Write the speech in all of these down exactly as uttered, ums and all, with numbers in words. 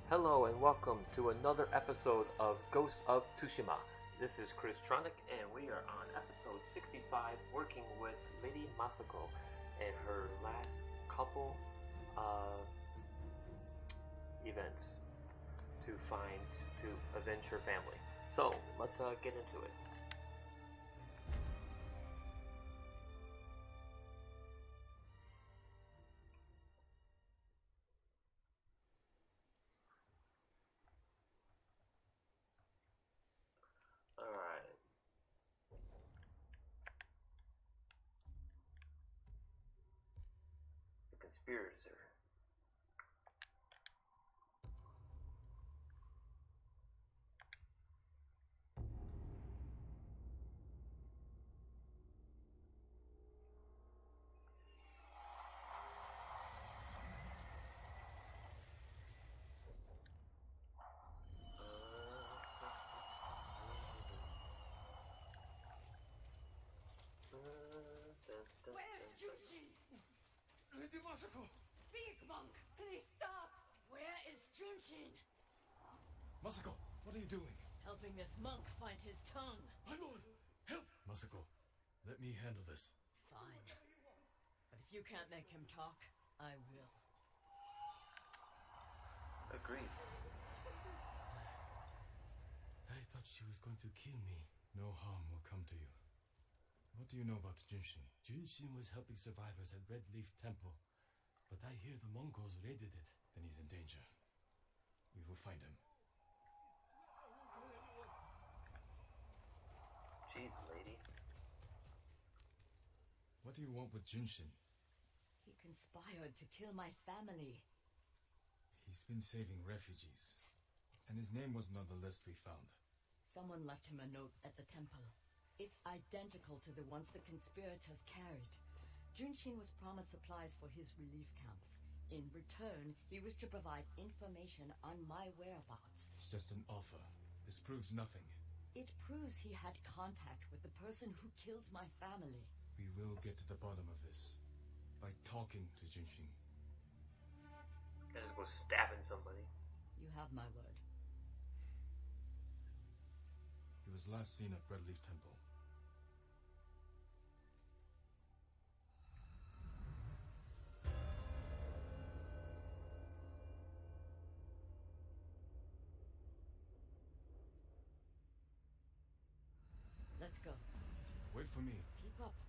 Hello and welcome to another episode of Ghost of Tsushima. This is Chris Tronic and we are on episode sixty-five working with Lady Masako and her last couple uh, events to find, to avenge her family. So let's uh, get into it. Alright. The conspirator. Where's Junshin? Lady Masako! Speak, monk! Please stop! Where is Junshin? Masako, what are you doing? Helping this monk find his tongue. My lord, help! Masako, let me handle this. Fine. But if you can't make him talk, I will. Agreed. I thought she was going to kill me. No harm will come to you. What do you know about Junshin? Junshin was helping survivors at Red Leaf Temple. But I hear the Mongols raided it. Then he's in danger. We will find him. Jeez, lady. What do you want with Junshin? He conspired to kill my family. He's been saving refugees. And his name wasn't on the list we found. Someone left him a note at the temple. It's identical to the ones the conspirators carried. Junshin was promised supplies for his relief camps. In return, he was to provide information on my whereabouts. It's just an offer. This proves nothing. It proves he had contact with the person who killed my family. We will get to the bottom of this. By talking to Junshin. Gonna just go stabbing somebody. You have my word. He was last seen at Red Leaf Temple. Let's go. Wait for me. Keep up.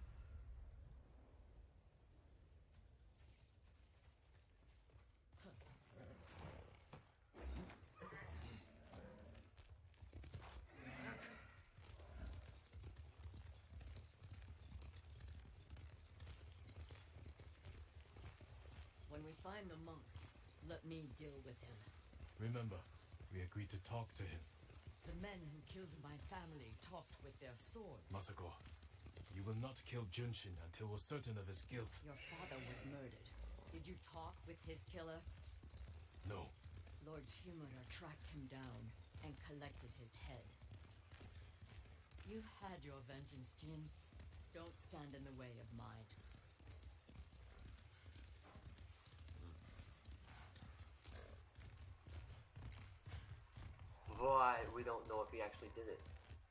When we find the monk, let me deal with him. Remember, we agreed to talk to him. The men who killed my family talked with their swords. Masako, you will not kill Junshin until we're certain of his guilt. Your father was murdered. Did you talk with his killer? No. Lord Shimura tracked him down and collected his head. You've had your vengeance, Jin. Don't stand in the way of mine. Why, we don't know if he actually did it.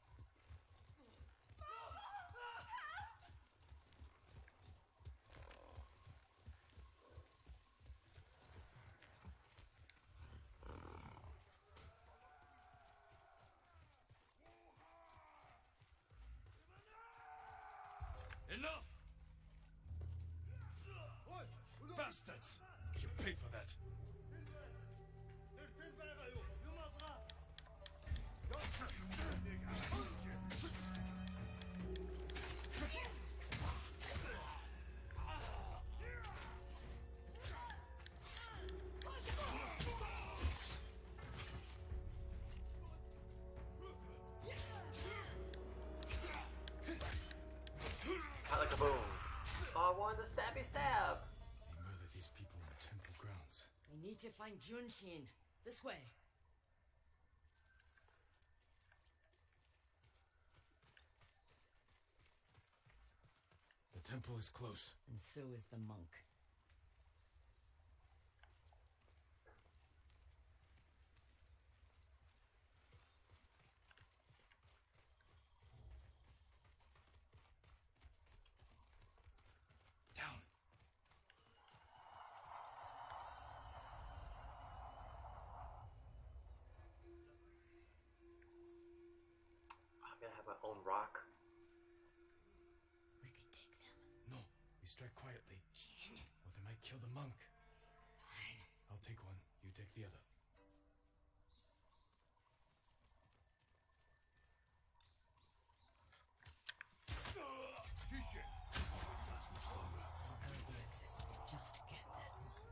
Enough! Bastards! You pay for that. Like a boom. Oh, I wanted the stabby stab. They murdered these people on temple grounds. We need to find Junshin. This way. The temple is close. And so is the monk. rock. We could take them. No, we strike quietly. Jin. Or they might kill the monk. Fine. I'll take one. You take the other. Just get that monk.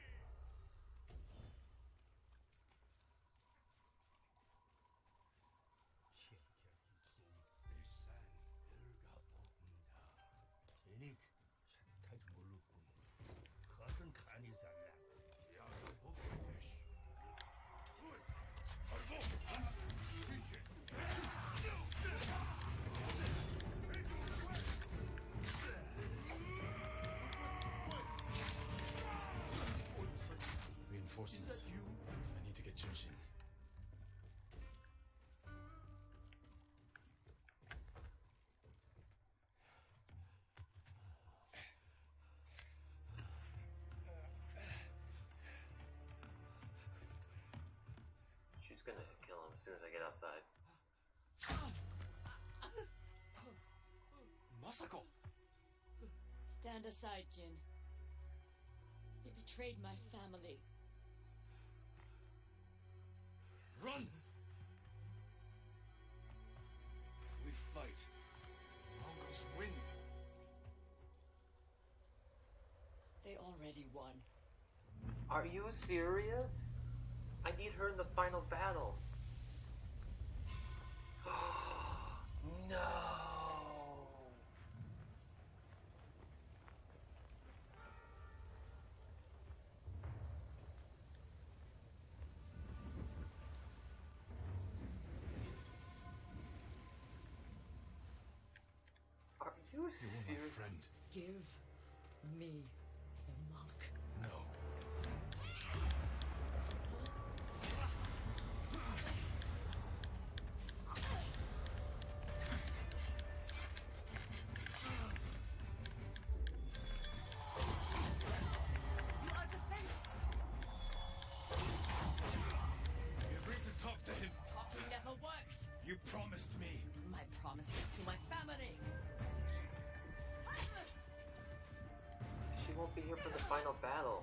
Reinforcements. Is that you? I need to get Junshin. She's gonna kill him as soon as I get outside. Masako! Stand aside, Jin. He betrayed my family. Run! We fight. Mongols win. They already won. Are you serious? I need her in the final battle. No. Are you You were my serious? friend. Give me the monk. No. You are defended. You agreed to talk to him. Talking never works. You promised me. My promises to my family. She won't be here for the final battle.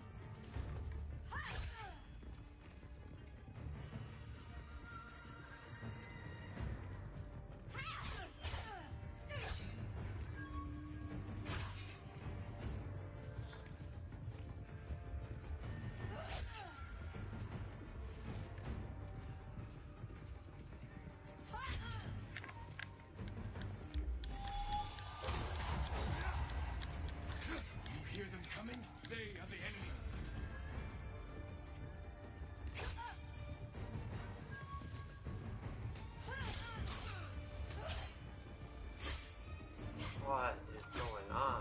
You hear them coming? They are the enemy. What is going on?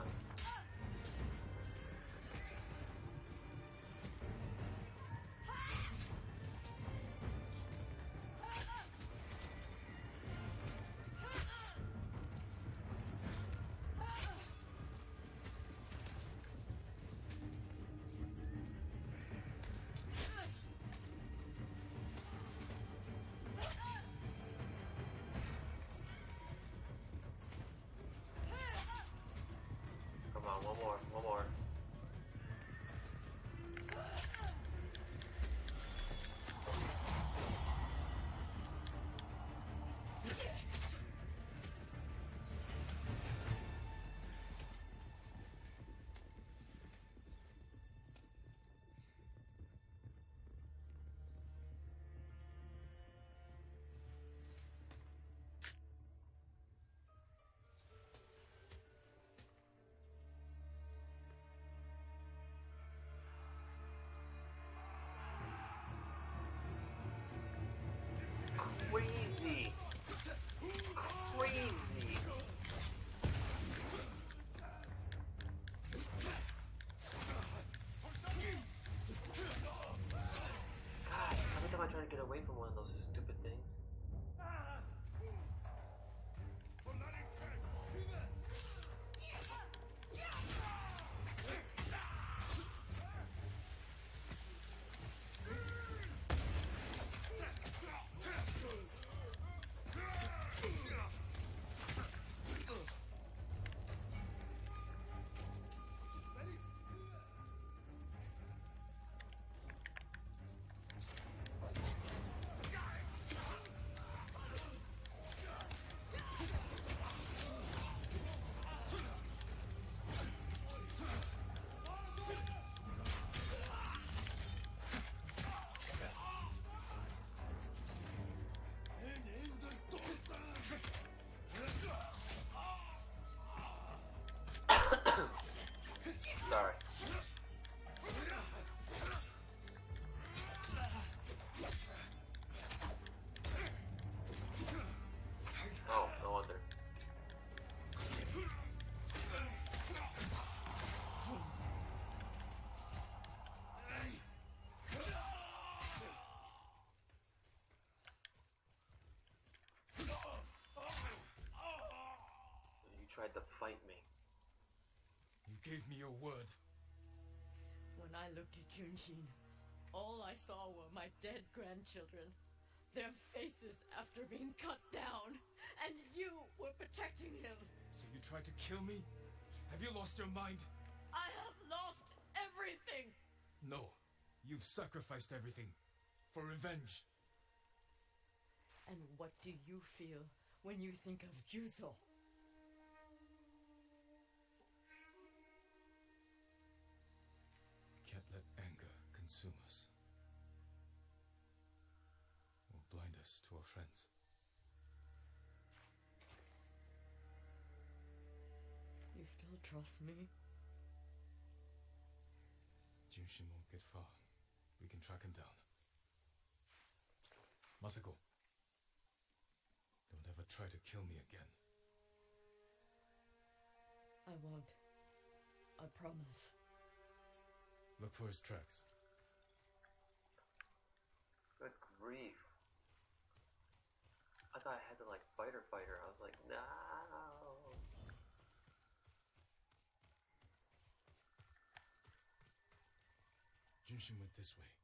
Come on, one more, one more. Give me your word. When I looked at Junshin, all I saw were my dead grandchildren. Their faces after being cut down. And you were protecting him. So you tried to kill me? Have you lost your mind? I have lost everything! No. You've sacrificed everything. For revenge. And what do you feel when you think of Yuzo? Can't let anger consume us. Or blind us to our friends. You still trust me? Junshin won't get far. We can track him down. Masako. Don't ever try to kill me again. I won't. I promise. Look for his tracks. Good grief. I thought I had to like fight or fight her. I was like, no. Junshin went this way.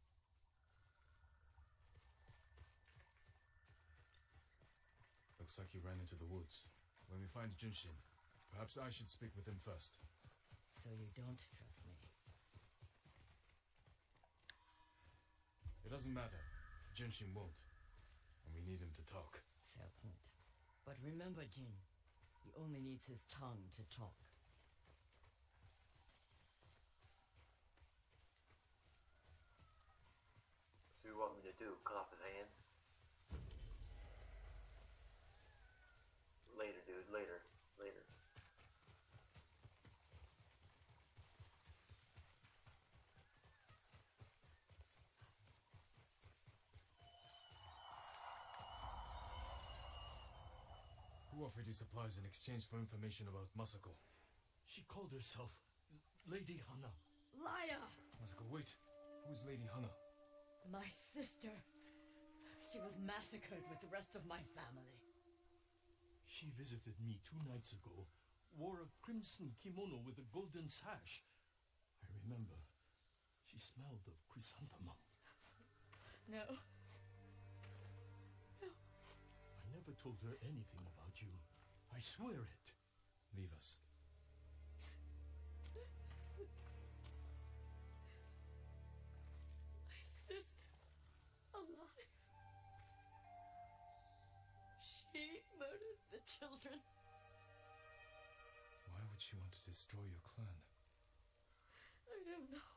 Looks like he ran into the woods. When we find Junshin, perhaps I should speak with him first. So you don't trust me? It doesn't matter. Junshin won't. And we need him to talk. Fair point. But remember, Jin, he only needs his tongue to talk. So you want me to do? Cut off his hands? Later, dude. Later. Later. Who offered you supplies in exchange for information about Masako? She called herself Lady Hana. Liar! Masako, wait. Who's Lady Hana? My sister. She was massacred with the rest of my family. She visited me two nights ago, wore a crimson kimono with a golden sash. I remember. She smelled of chrysanthemum. No. No. I never told her anything about you. I swear it. Leave us. My sister's alive. She murdered the children. Why would she want to destroy your clan? I don't know.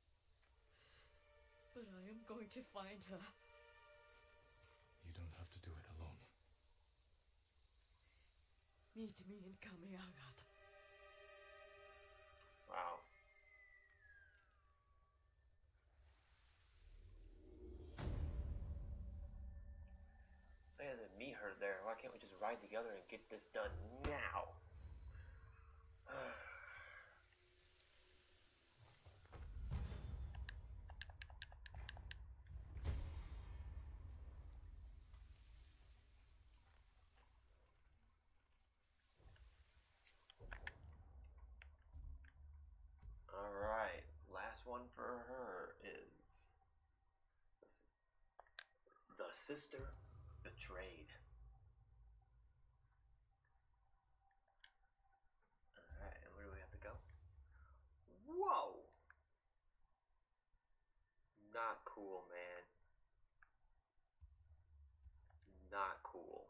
But I am going to find her. You don't have to do it alone. Meet me in Kamiagata. Wow. I had to meet her there. Why can't we just ride together and get this done now? Alright, last one for her is The Sister Betrayed. Alright, and where do we have to go? Whoa! Not cool, man. Not cool.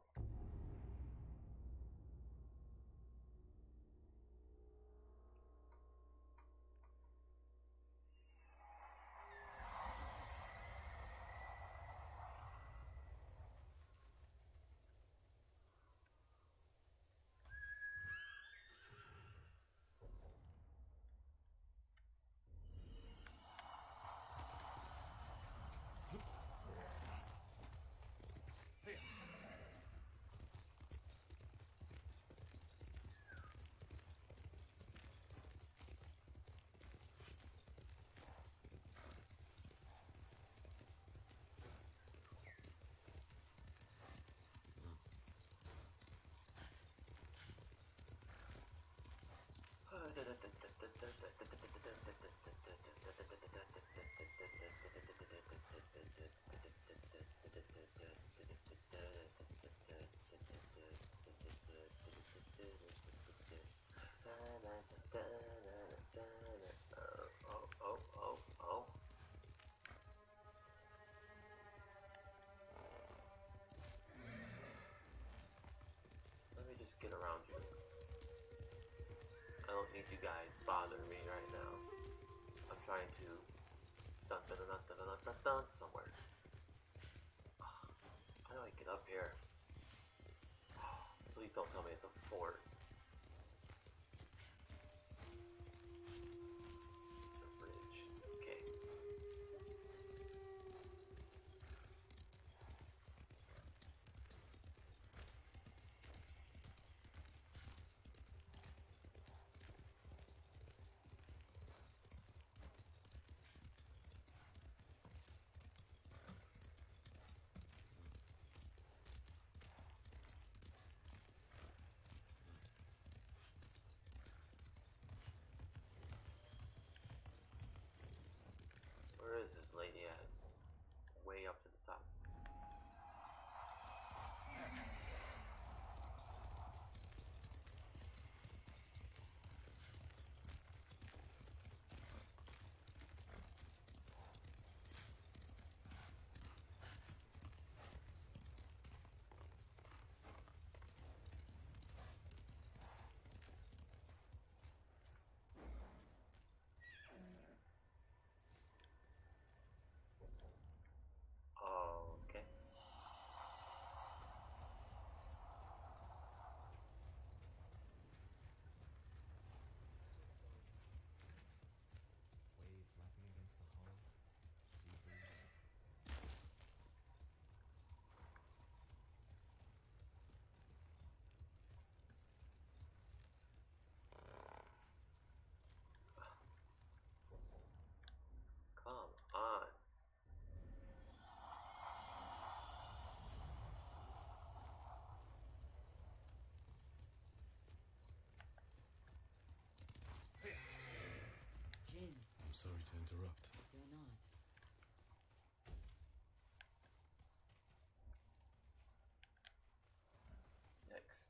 guys bother me right now. I'm trying to dun dun dun dun dun dun dun, dun somewhere. Oh, how do I get up here? Oh, please don't tell me it's a fort. It's a bridge. Okay. Where is this lady at? Way up to the top. Okay. Waves lapping against the hull. Sea breeze. Come on. Jin, I'm sorry to interrupt. you're not. Next.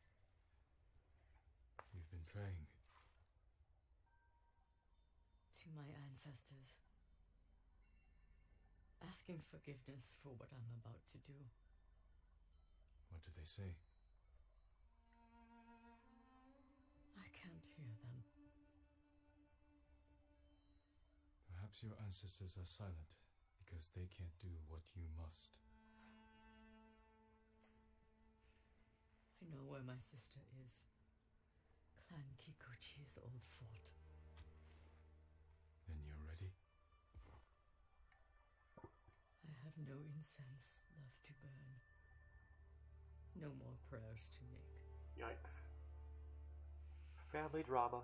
You've been praying. To my ancestors. Asking forgiveness for what I'm about to do. What do they say? I can't hear them. Perhaps your ancestors are silent because they can't do what you must. I know where my sister is. Clan Kikuchi's old fort. Then you're ready? I have no incense left to burn. No more prayers to make. Yikes. Family drama.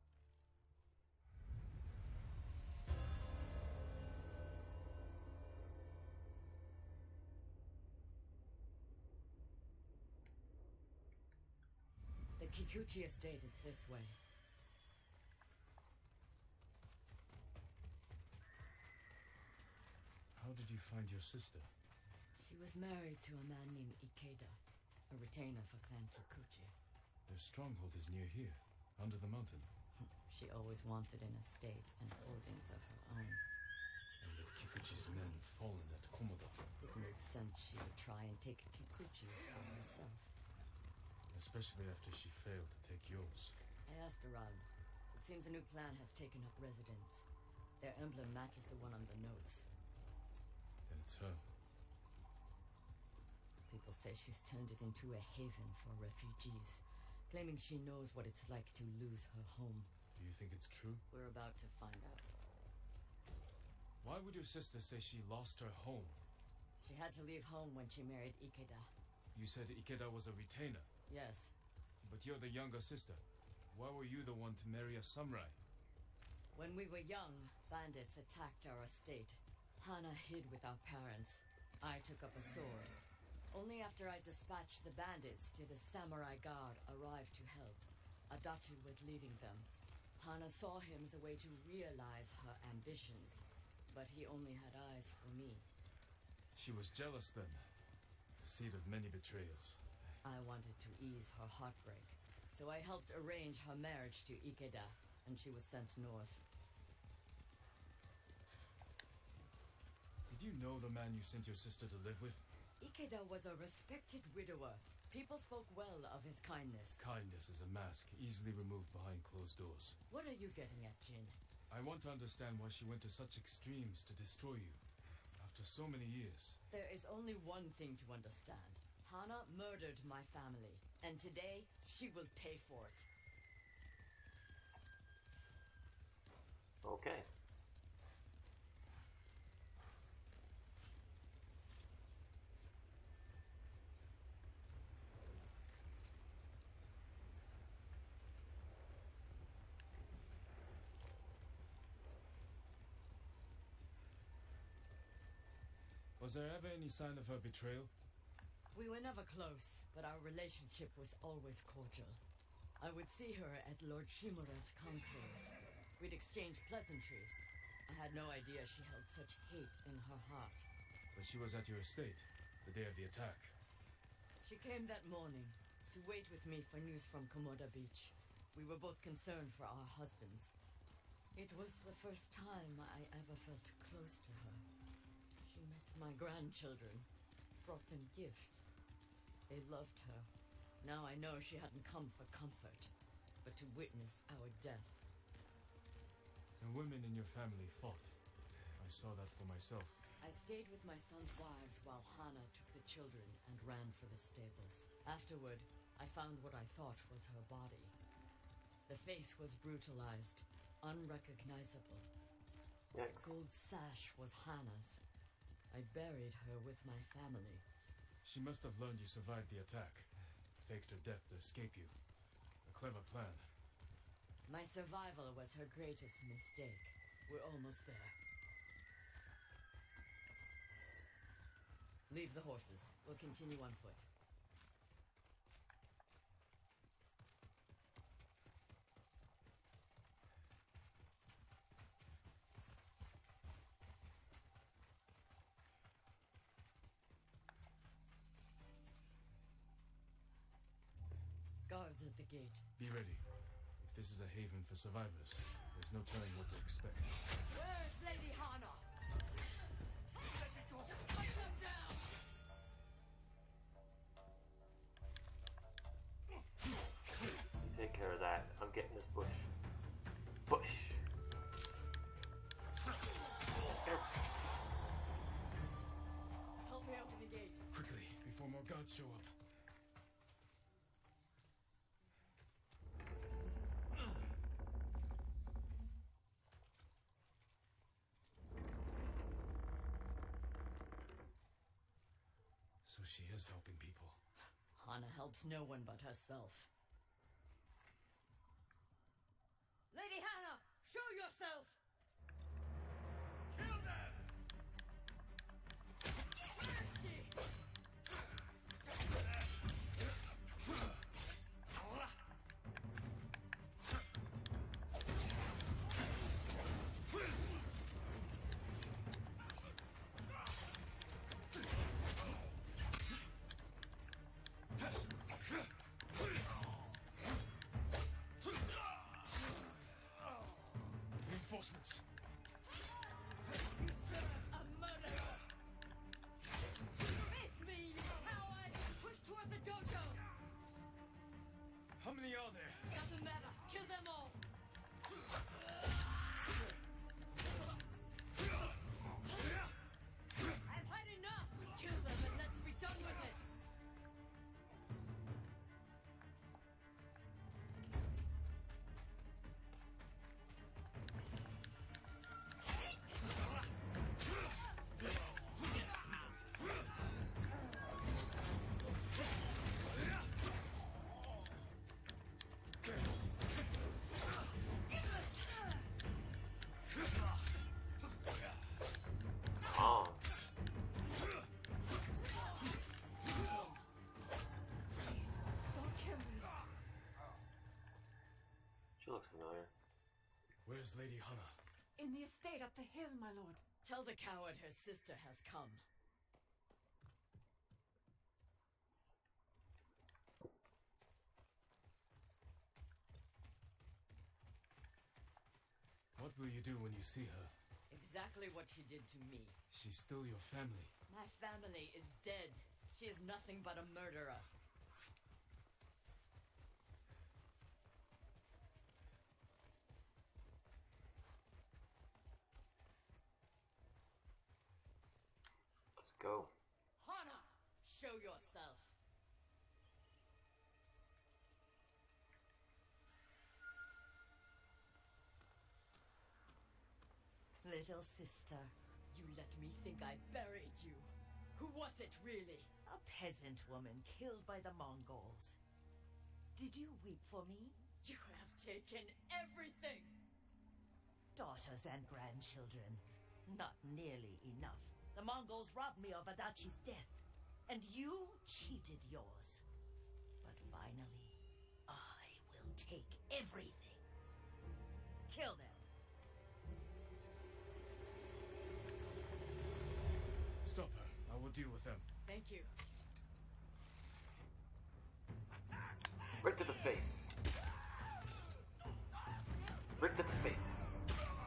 The Kikuchi estate is this way. How did you find your sister? She was married to a man named Ikeda, a retainer for Clan Kikuchi. Their stronghold is near here, under the mountain. She always wanted an estate and holdings of her own. And with Kikuchi's men fallen at Komoda. It made sense she would try and take Kikuchi's for herself. Especially after she failed to take yours. I asked around. It seems a new clan has taken up residence. Their emblem matches the one on the notes. Then it's her. People say she's turned it into a haven for refugees, claiming she knows what it's like to lose her home. Do you think it's true? We're about to find out. Why would your sister say she lost her home? She had to leave home when she married Ikeda. You said Ikeda was a retainer, Yes. but you're the younger sister. Why were you the one to marry a samurai? When we were young, bandits attacked our estate. Hana hid with our parents. I took up a sword. Only after I dispatched the bandits did a samurai guard arrive to help. Adachi was leading them. Hana saw him as a way to realize her ambitions, but he only had eyes for me. She was jealous then. The seed of many betrayals. I wanted to ease her heartbreak, so I helped arrange her marriage to Ikeda, and she was sent north. Did you know the man you sent your sister to live with? Ikeda was a respected widower. People spoke well of his kindness. Kindness is a mask, easily removed behind closed doors. What are you getting at, Jin? I want to understand why she went to such extremes to destroy you. After so many years. There is only one thing to understand. Hana murdered my family, and today she will pay for it. Okay. Was there ever any sign of her betrayal? We were never close, but our relationship was always cordial. I would see her at Lord Shimura's conclaves. We'd exchange pleasantries. I had no idea she held such hate in her heart. But she was at your estate, the day of the attack. She came that morning to wait with me for news from Komoda Beach. We were both concerned for our husbands. It was the first time I ever felt close to her. She met my grandchildren, brought them gifts. They loved her. Now I know she hadn't come for comfort, but to witness our deaths. And women in your family fought. I saw that for myself. I stayed with my son's wives while Hana took the children and ran for the stables. Afterward, I found what I thought was her body. The face was brutalized, unrecognizable. Yikes. The gold sash was Hana's. I buried her with my family. She must have learned you survived the attack. Faked her death to escape you. A clever plan. My survival was her greatest mistake. We're almost there. Leave the horses. We'll continue on foot. Guards at the gate. Be ready. If this is a haven for survivors, there's no telling what to expect. Where's Lady Hana? Put them down! Take care of that. I'm getting this bush. Bush. Help me open the gate. Quickly, before more guards show up. So she is helping people. Hana helps no one but herself. Lady Hana, show yourself! Kill them! Where is she? Reinforcements! You serve a murderer! Face me, you coward! Push toward the dojo! How many are there? Doesn't matter. Kill them all! I've had enough! Kill them and let's be done with it! Oh. Don't kill me! She looks familiar. Where's Lady Hana? In the estate up the hill, my lord. Tell the coward her sister has come. What will you do when you see her? Exactly what she did to me. She's still your family. My family is dead. She is nothing but a murderer. go. Hana, show yourself. Little sister. You let me think I buried you. Who was it, really? A peasant woman killed by the Mongols. Did you weep for me? You have taken everything! Daughters and grandchildren. Not nearly enough. The Mongols robbed me of Adachi's death, and you cheated yours. But finally, I will take everything. Kill them. Stop her. I will deal with them. Thank you. Right to the face. Right to the face.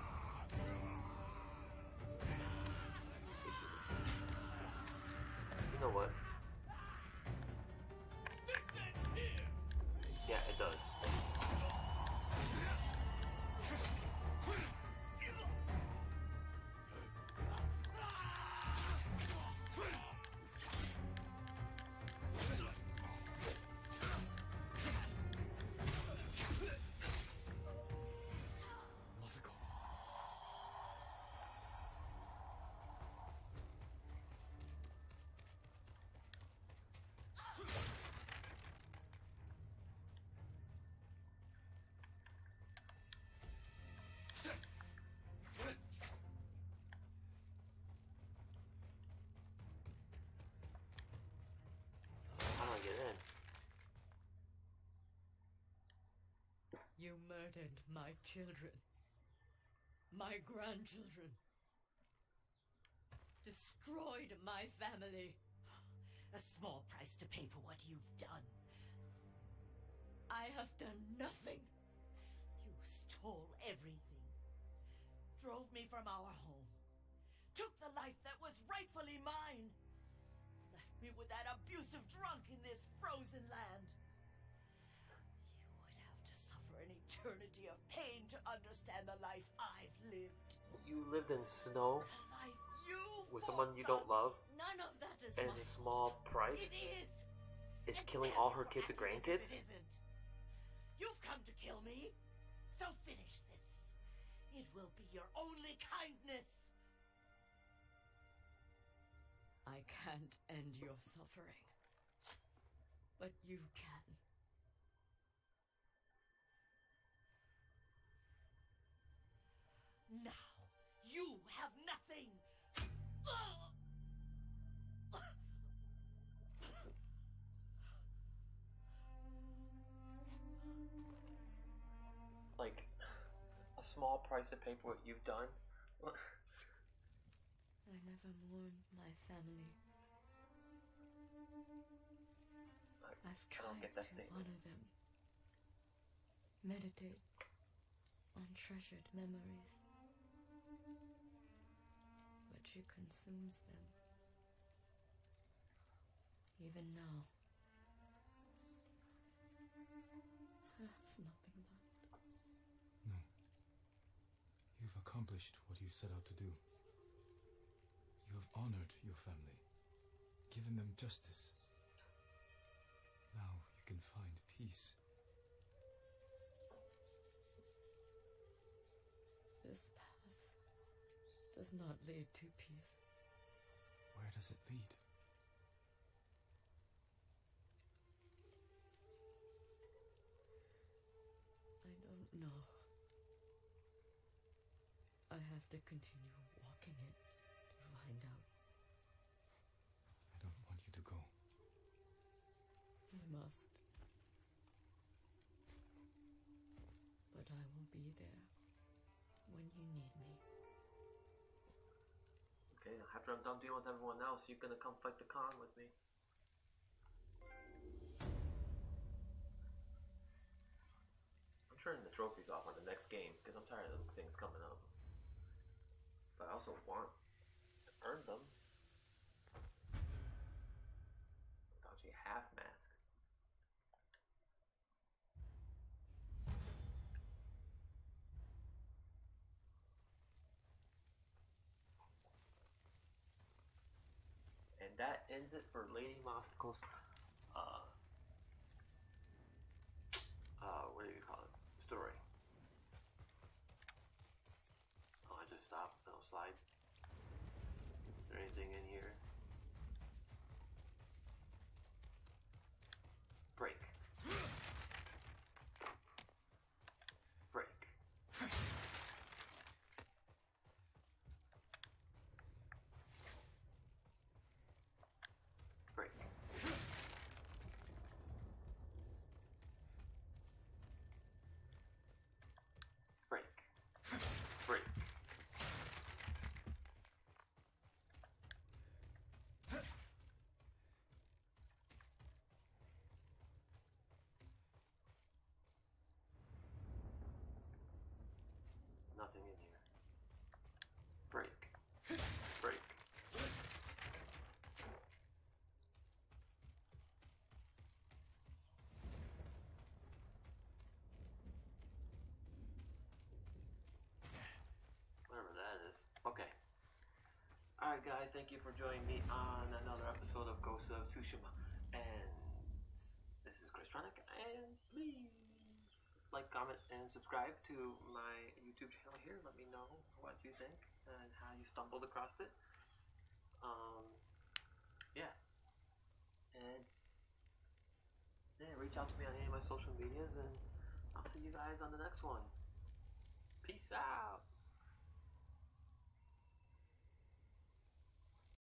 Right to the face. You know what? Yeah, it does. You murdered my children. My grandchildren. Destroyed my family. A small price to pay for what you've done. I have done nothing. You stole everything. Drove me from our home. Took the life that was rightfully mine. Left me with that abusive drunk in this frozen land. You would have to suffer an eternity of pain to understand the life I've lived. You lived in snow The life you with someone you don't forced on love, None of that is and my it's a small me. price. It is. Is And killing damn all you her for kids and acting as if grandkids? It isn't. You've come to kill me, so finish this. It will be your only kindness. I can't end your suffering. But you can. Now, you have nothing. Like, a small price to pay for what you've done? What? I never mourned my family. I, I've I tried don't get that to statement. honor them. Meditate on treasured memories. But she consumes them. Even now. I have nothing left. No. You've accomplished what you set out to do. You have honored your family, given them justice. Now you can find peace. This path does not lead to peace. Where does it lead? I don't know. I have to continue walking it to find out. I don't want you to go. I must. But I will be there when you need me. Okay, after I'm done dealing with everyone else, you're gonna come fight the Khan with me. I'm turning the trophies off on the next game because I'm tired of things coming up. But I also want to earn them. Adachi half mask. that ends it for Lady Masakos. Uh, uh, what do you call it? Story. Oh, I just stopped. No slide. Is there anything in here? Break. Break. Break. Break. Break. Nothing in here. Break. Break. Whatever that is. Okay. Alright guys, thank you for joining me on another episode of Ghost of Tsushima. And this is Chris Tronic, and please like, comment, and subscribe to my YouTube channel here. Let me know what you think and how you stumbled across it. Um, yeah. And yeah, reach out to me on any of my social medias, and I'll see you guys on the next one. Peace out.